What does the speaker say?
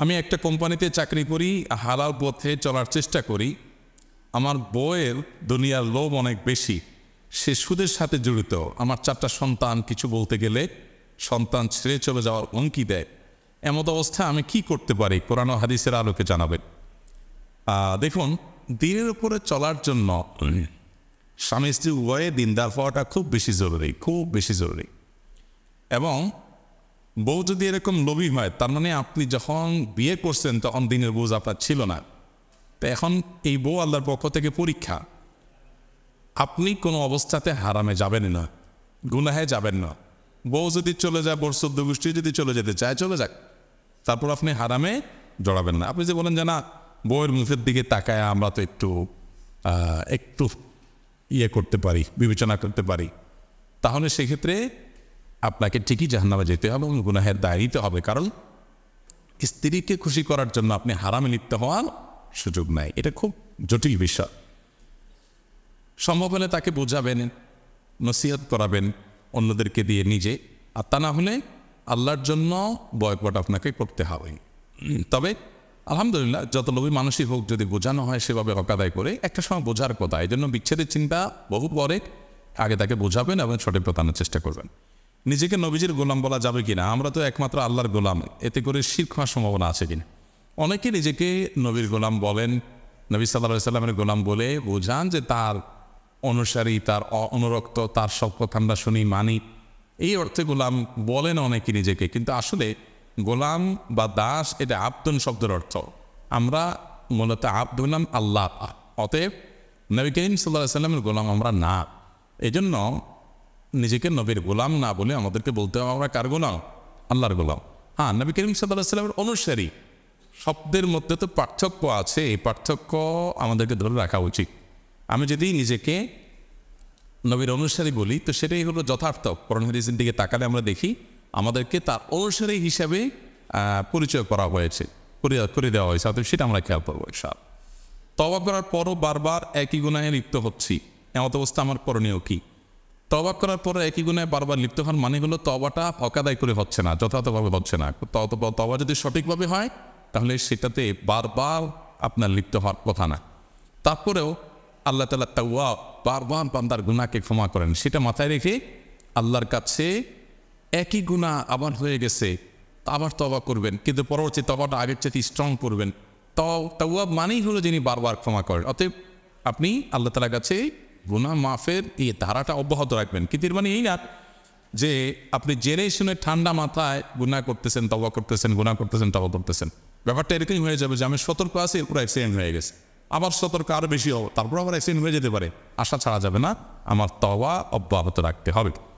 আমি একটা কোম্পানিতে চাকরি করি, হালাল পথে চলার চেষ্টা করি। আমার বউয়ের দুনিয়ার লোভ অনেক বেশি, সে সুদের সাথে জড়িত। আমার 4টা সন্তান, কিছু বলতে গেলে সন্তান ছেড়ে চলে যাওয়ার হুমকি দেয়। এমত অবস্থায় আমি কি করতে পারি? কোরআন ও হাদিসের আলোকে জানাবেন। দেখুন, দিনের উপরে চলার জন্য স্বামী স্ত্রী উভয়ে দিনদার হওয়াটা খুব বেশি জরুরি, খুব বেশি জরুরি। এবং বউ যদি এরকম লোভী হয়, তার মানে আপনি যখন বিয়ে করছেন তখন দিনের বোঝ আপনার ছিল না। তো এখন এই বউ আল্লাহর পক্ষ থেকে পরীক্ষা। আপনি কোনো অবস্থাতে হারামে যাবেন না, গুনাহে যাবেন না। বউ যদি চলে যায়, বর চোদ্দ গোষ্ঠী যদি চলে যেতে চায়, চলে যাক, তারপর আপনি হারামে জড়াবেন না। আপনি যে বলেন যে না, বউয়ের মুখের দিকে তাকায় আমরা তো একটু ইয়ে করতে পারি, বিবেচনা করতে পারি, তাহলে সেক্ষেত্রে আপনাকে ঠিকই জাহান্নামে যেতে হবে এবং গুনাহের দায় নিতে হবে। কারণ স্ত্রীকে খুশি করার জন্য আপনি হারামে লিপ্ত হওয়ার সুযোগ নাই। এটা খুব জটিল বিষয়। সম্ভব হলে তাকে বোঝাবেন, নসিহত করাবেন অন্যদেরকে দিয়ে নিজে, আর তা না হলে আল্লাহর জন্য বয়কট আপনাকে করতে হবে। তবে আলহামদুলিল্লাহ, যত লোভী মানুষই হোক, যদি বোঝানো হয় সেভাবে হক আদায় করে, একটা সময় বোঝার কথা। এই জন্য বিচ্ছেদের চিন্তা বহু পরে, আগে তাকে বোঝাবেন এবং সঠিক প্রতানোর চেষ্টা করবেন। নিজেকে নবীজির গোলাম বলা যাবে কিনা? আমরা তো একমাত্র আল্লাহর গোলাম, এতে করে শিরক হওয়ার সম্ভাবনা আছে কিনা? অনেকে নিজেকে নবীর গোলাম বলেন, নবী সাল্লাল্লাহু আলাইহি সাল্লামের গোলাম বলে বোঝান যে তার অনুসারী, তার অনুরক্ত, তার সব কথা আমরা শুনি, মানি, এই অর্থে গোলাম বলেন অনেকে নিজেকে। কিন্তু আসলে গোলাম বা দাস এটা আব্দুন শব্দের অর্থ। আমরা মূলত আব্দ হলাম আল্লাহ, অতএব নবী করিম সাল্লাল্লাহু আলাইহি সাল্লামের গোলাম আমরা না। এই জন্য নিজেকে নবীর গোলাম না বলে আমাদেরকে বলতে হবে আমরা কার গোলাম? আল্লাহর গোলাম। হ্যাঁ, নবী করিম সাল্লাল্লাহু আলাইহি সাল্লামের অনুসারী। শব্দের মধ্যে তো পার্থক্য আছে, এই পার্থক্য আমাদেরকে ধরে রাখা উচিত। আমি যদি নিজেকে নবীর অনুসারী বলি, তো সেটাই হলো যথার্থ। কোরআন হাদিসের দিকে তাকালে আমরা দেখি আমাদেরকে তার অনুসারী হিসাবে পরিচয় করা হয়েছে, করে দেওয়া হয়েছে। অতএব সেটা আমরা খেয়াল করবো। তওবা করার পরও বারবার একই গুনাহে লিপ্ত হচ্ছি, এমন অবস্থা আমার করণীয় কি? তওবা করার পরে একই গুনাহে বারবার লিপ্ত হওয়ার মানে হলো তওবাটা হক আদায় করে হচ্ছে না, যথাযথভাবে হচ্ছে না। তওবা যদি সঠিকভাবে হয় তাহলে সেটাতে বারবার আপনার লিপ্ত হওয়ার কথা না। তারপরেও আল্লাহ তাআলা তাওয়াব, বারবার বান্দার গুনাহকে ক্ষমা করেন, সেটা মাথায় রেখে আল্লাহর কাছে একই গুনাহ আবার হয়ে গেছে, আবার তওবা করবেন, কিন্তু পরবর্তী তওবাটা আগের চেয়ে স্ট্রং করবেন। তাওয়াব মানেই হলো যিনি বারবার ক্ষমা করেন। অতএব আপনি আল্লাহ তাআলার কাছে গুনাহ মাফের এই ধারাটা অব্যাহত রাখবেন। কিন্তু এর মানে এই না যে আপনি জেনে শুনে ঠান্ডা মাথায় গুনাহ করতেছেন, তওবা করতেছেন, গুনাহ করতেছেন, তওবা করতেছেন। ব্যাপারটা এরকমই হয়ে যাবে যে আমি সতর্ক আছি, এরপর অ্যাক্সিডেন্ট হয়ে গেছে, আবার সতর্ক আরও বেশি হবো, তারপর আবার অ্যাক্সিডেন্ট হয়ে যেতে পারে। আশা ছাড়া যাবে না, আমার তওবা অব্যাহত রাখতে হবে।